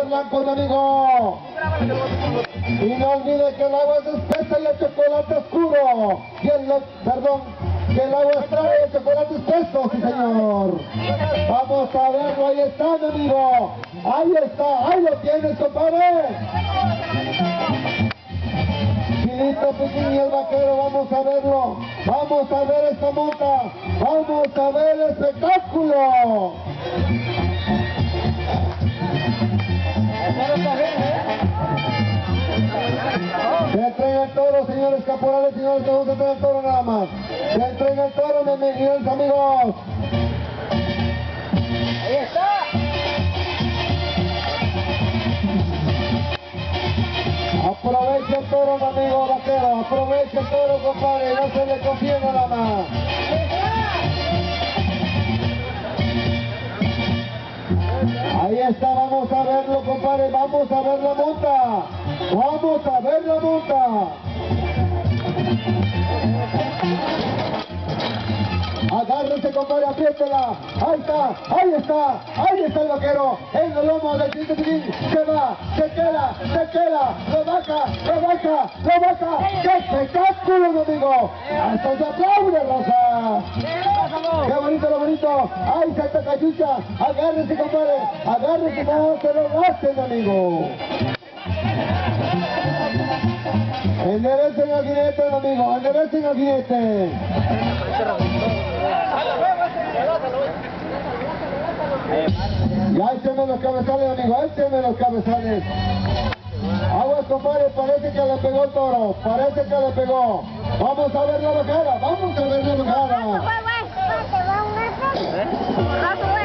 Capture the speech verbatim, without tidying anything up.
blanco, mi amigo. Y no olvide que el agua es espesa y el chocolate oscuro. Y el, perdón, que el agua es clara y el chocolate espeso, sí señor. Vamos a verlo, ahí está, mi amigo. Ahí está, ahí lo tienes, compadre. Chilito Piquín y el vaquero, vamos a verlo. Vamos a ver esta monta. Vamos a ver el espectáculo. Se entrega el toro, señores caporales, señores, que vamos a entregar el toro nada más. Se entrega el toro, mis queridos amigos. Ahí está. Aprovecha el toro, mi amigo vaquero. Aprovecha el toro, compadre. No se le confíe nada más. Ahí está, vamos a verlo, compadre. Vamos a ver la monta. Vamos a ver la monta. Agárrese, compadre, apriétela. Ahí está, ahí está, ahí está el vaquero. En el lomo del Chilito Piquín. Se va, se queda, se queda. Lo baja, lo baja, lo baja. ¡Qué espectáculo, mi amigo! ¡Hasta se aplaude, Rosa! ¡Qué bonito, lo bonito! ¡Ay, Santa Cachucha! Agárrese, compadre. Agárrese, no se lo gasten, mi amigo. Enderecen al jinete, mi amigo. Enderecen al jinete. Ya échenme los cabezales, amigo, échenme los cabezales. Aguas, compadre, parece que le pegó el toro, parece que le pegó. Vamos a ver la bajada, vamos a ver la bajada.